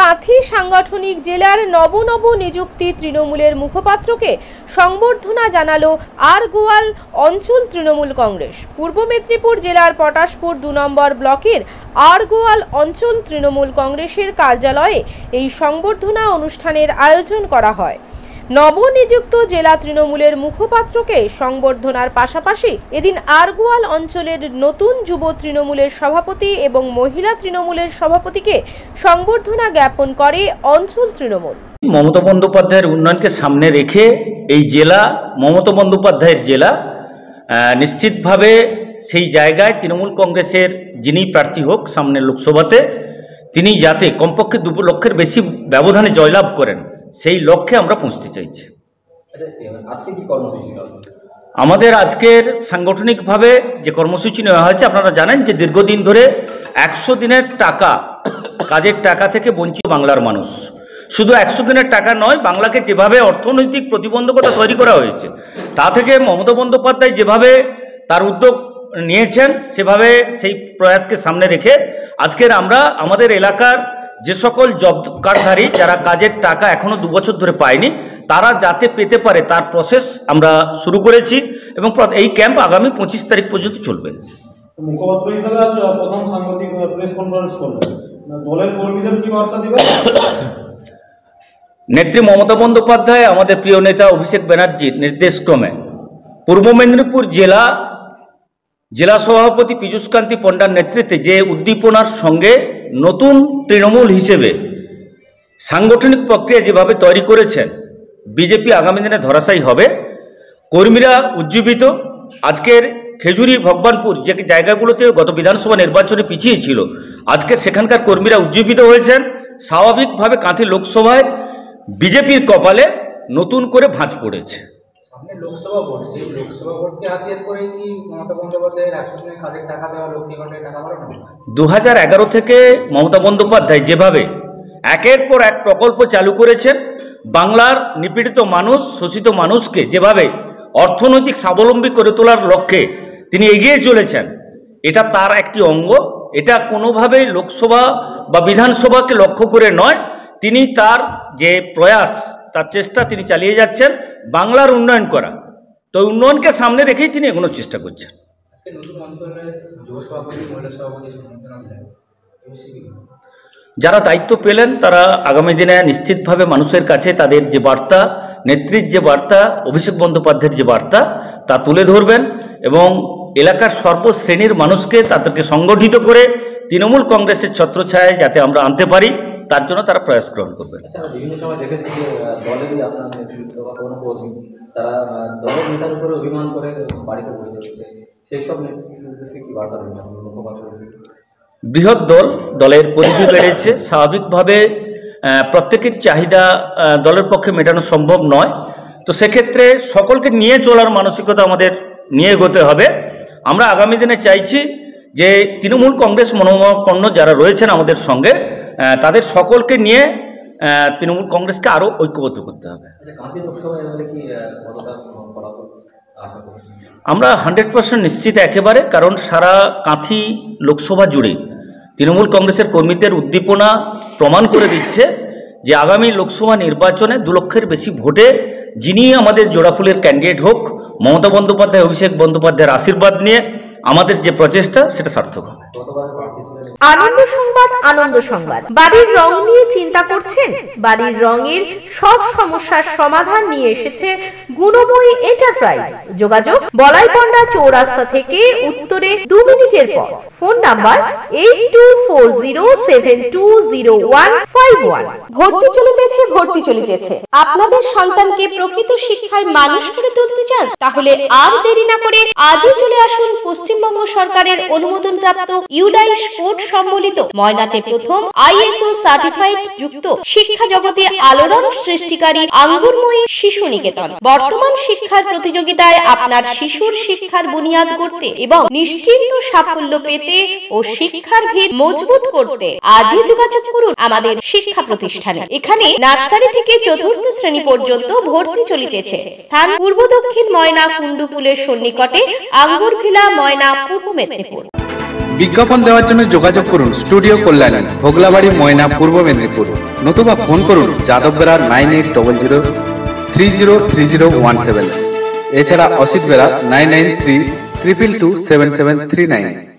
কাঁথি সাংগঠনিক জেলার নব নিযুক্তি তৃণমূলের মুখপাত্রকে সংবর্ধনা জানালো আরগোয়াল অঞ্চল তৃণমূল কংগ্রেস। পূর্ব মেদিনীপুর জেলার পটাশপুর 2 নম্বর ব্লকের আরগোয়াল অঞ্চল তৃণমূল কংগ্রেসের কার্যালয়ে এই সংবর্ধনা অনুষ্ঠানের আয়োজন করা হয়। নবনিযুক্ত জেলা তৃণমূলের মুখপাত্রকে সংবর্ধনার পাশাপাশি এদিন আরগোয়াল অঞ্চলের নতুন যুব তৃণমূলের সভাপতি এবং মহিলা তৃণমূলের সভাপতিকে সংবর্ধনা জ্ঞাপন করে অঞ্চল তৃণমূল। মমতা বন্দ্যোপাধ্যায়ের উন্নয়নকে সামনে রেখে এই জেলা মমতা বন্দ্যোপাধ্যায়ের জেলা, নিশ্চিতভাবে সেই জায়গায় তৃণমূল কংগ্রেসের যিনি প্রার্থী হোক সামনের লোকসভাতে, তিনি যাতে কমপক্ষে 2 লক্ষের বেশি ব্যবধানে জয়লাভ করেন, সেই লক্ষ্যে আমরা পৌঁছতে চাইছি। আমাদের আজকের সাংগঠনিকভাবে যে কর্মসূচি নেওয়া হয়েছে, আপনারা জানেন যে দীর্ঘদিন ধরে 100 দিনের টাকা, কাজের টাকা থেকে বঞ্চিত বাংলার মানুষ। শুধু 100 দিনের টাকা নয়, বাংলাকে যেভাবে অর্থনৈতিক প্রতিবন্ধকতা তৈরি করা হয়েছে, তা থেকে মমতা বন্দ্যোপাধ্যায় যেভাবে তার উদ্যোগ নিয়েছেন, সেভাবে সেই প্রয়াসকে সামনে রেখে আজকের আমরা আমাদের এলাকার যে সকল জব কার্ডধারী যারা কাজের টাকা এখনো 2 বছর ধরে পায়নি, তারা যাতে পেতে পারে তার প্রসেস আমরা শুরু করেছি এবং এই ক্যাম্প আগামী 25 তারিখ পর্যন্ত চলবে। মুখপাত্র হিসেবে আজ প্রথম সাংবাদিক প্রেস কনফারেন্স করলেন, দলের কর্মীদের কি বার্তা দিবেন? নেত্রী মমতা বন্দ্যোপাধ্যায়, আমাদের প্রিয় নেতা অভিষেক ব্যানার্জির নির্দেশক্রমে পূর্ব মেদিনীপুর জেলা সভাপতি পীযূষকান্তি পণ্ডার নেতৃত্বে যে উদ্দীপনার সঙ্গে নতুন তৃণমূল হিসেবে সাংগঠনিক প্রক্রিয়া যেভাবে তৈরি করেছেন, বিজেপি আগামী দিনে ধরাশায়ী হবে। কর্মীরা উজ্জীবিত। আজকের খেজুরি, ভগবানপুর যে জায়গাগুলোতে গত বিধানসভা নির্বাচনে পিছিয়ে ছিল, আজকে সেখানকার কর্মীরা উজ্জীবিত হয়েছেন। স্বাভাবিকভাবে কাঁথি লোকসভায় বিজেপির কপালে নতুন করে ভাঁজ পড়েছে। লোকসভা ভোট, সেই লোকসভা ভোটকে হাতিয়ার করে কি মমতা বন্দ্যোপাধ্যায়ের 100 দিনের কাজের টাকা দেওয়া, লক্ষ্মী ভাণ্ডারের টাকা বাড়ানো? 2011 থেকে মমতা বন্দ্যোপাধ্যায় যেভাবে একের পর এক প্রকল্প চালু করেছেন, বাংলার নিপীড়িত মানুষ, শোষিত মানুষকে যেভাবে অর্থনৈতিক স্বাবলম্বী করে তোলার লক্ষ্যে তিনি এগিয়ে চলেছেন, এটা তার একটি অঙ্গ। এটা কোনোভাবেই লোকসভা বা বিধানসভাকে লক্ষ্য করে নয়, তিনি তার যে প্রয়াস, তার চেষ্টা তিনি চালিয়ে যাচ্ছেন বাংলার উন্নয়ন করা। তো উন্নয়নকে সামনে রেখেই তিনি এগোনোর চেষ্টা করছেন। যারা দায়িত্ব পেলেন তারা আগামী দিনে নিশ্চিতভাবে মানুষের কাছে তাদের যে বার্তা, নেত্রীর যে বার্তা, অভিষেক বন্দ্যোপাধ্যায়ের যে বার্তা, তা তুলে ধরবেন এবং এলাকার সর্বশ্রেণীর মানুষকে তাদেরকে সংগঠিত করে তৃণমূল কংগ্রেসের ছত্রছায়ায় যাতে আমরা আনতে পারি, তার জন্য তারা প্রয়াস গ্রহণ করবেন। বিভিন্ন সময় দেখেছি যে দলেরই আপনার নেতৃত্ব বা কোনো কর্মী তারা দলের নেতার উপরে অভিমান করে বাড়িতে বসে যাচ্ছে, সেই সব নেতৃত্বে কি বার্তা দেবেন? বৃহৎ দলের পরিধি বেড়েছে। স্বাভাবিকভাবে প্রত্যেকের চাহিদা দলের পক্ষে মেটানো সম্ভব নয়। তো সেক্ষেত্রে সকলকে নিয়ে চলার মানসিকতা আমাদের নিয়ে এগোতে হবে। আমরা আগামী দিনে চাইছি যে তৃণমূল কংগ্রেস মনোভাবাপন্ন যারা রয়েছেন আমাদের সঙ্গে, তাদের সকলকে নিয়ে তৃণমূল কংগ্রেসকে আরও ঐক্যবদ্ধ করতে হবে। আমরা 100% নিশ্চিত একেবারে, কারণ সারা কাঁথি লোকসভা জুড়ে তৃণমূল কংগ্রেসের কর্মীদের উদ্দীপনা প্রমাণ করে দিচ্ছে যে আগামী লোকসভা নির্বাচনে 2 লক্ষের বেশি ভোটে যিনি আমাদের জোড়াফুলের ক্যান্ডিডেট হোক, মমতা বন্দ্যোপাধ্যায়, অভিষেক বন্দ্যোপাধ্যায়ের আশীর্বাদ নিয়ে আমাদের যে প্রচেষ্টা সেটা সার্থক হবে। আনন্দ সংবাদ। বাড়ির রং নিয়ে চিন্তা করছেন? বাড়ির রঙের সব সমস্যার সমাধান নিয়ে এসেছে গুণময়ী এন্টারপ্রাইজ। যোগাযোগ বলাইপন্ডা চৌরাস্তা থেকে উত্তরে 2 মিনিটের পথ। Phone number 8240720151। ভর্তি চলিতেছে। আপনাদের সন্তানকে প্রকৃত শিক্ষায় মানুষ করে তুলতে চান? তাহলে আর দেরি না করে আজই চলে আসুন পশ্চিমবঙ্গ সরকারের অনুমোদনপ্রাপ্ত ইউডাইস কোড সম্বলিত ময়নাতে প্রথম ISO সার্টিফাইড যুক্ত শিক্ষা জগতে আলোড়ন সৃষ্টিকারী আঙ্গুরময়ী শিশু নিকেতন। বর্তমান শিক্ষার প্রতিযোগিতায় আপনার শিশুর শিক্ষার বুনিয়াদ করতে এবং নিশ্চিন্ত সাফল্য পেতে ও শিক্ষার ভিত মজবুত করতে আজই যোগাযোগ করুন আমাদের শিক্ষা প্রতিষ্ঠানে। এখানে নার্সারি থেকে 4র্থ শ্রেণী পর্যন্ত ভর্তি চলিতেছে। স্থান পূর্ব দক্ষিণ ময়না কুণ্ডুপুলের সন্নিকটে, আঙ্গুরভিলা, ময়না, পূর্ব মেদিনীপুর। বিজ্ঞাপন দেওয়ার জন্য যোগাযোগ করুন স্টুডিও কল্যাণী, ভোগলাবাড়ি, ময়না, পূর্ব মেদিনীপুর। নতুবা ফোন করুন যাদববেড়া 9800303017। এছাড়া অসিত বেড়া 9932227739।